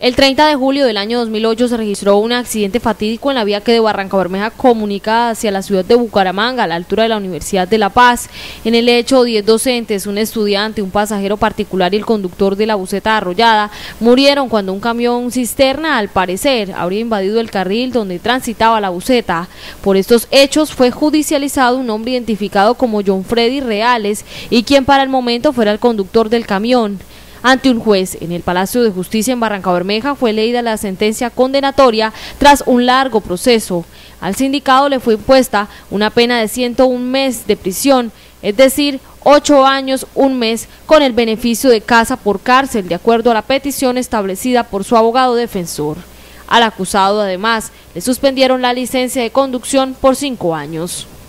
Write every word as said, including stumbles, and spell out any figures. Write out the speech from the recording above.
El treinta de julio del año dos mil ocho se registró un accidente fatídico en la vía que de Barrancabermeja comunica hacia la ciudad de Bucaramanga, a la altura de la Universidad de La Paz. En el hecho, diez docentes, un estudiante, un pasajero particular y el conductor de la buseta arrollada murieron cuando un camión cisterna, al parecer, habría invadido el carril donde transitaba la buseta. Por estos hechos fue judicializado un hombre identificado como John Freddy Reales y quien para el momento fuera el conductor del camión. Ante un juez en el Palacio de Justicia en Barrancabermeja fue leída la sentencia condenatoria tras un largo proceso. Al sindicado le fue impuesta una pena de ciento un meses de prisión, es decir, ocho años, un mes, con el beneficio de casa por cárcel, de acuerdo a la petición establecida por su abogado defensor. Al acusado, además, le suspendieron la licencia de conducción por cinco años.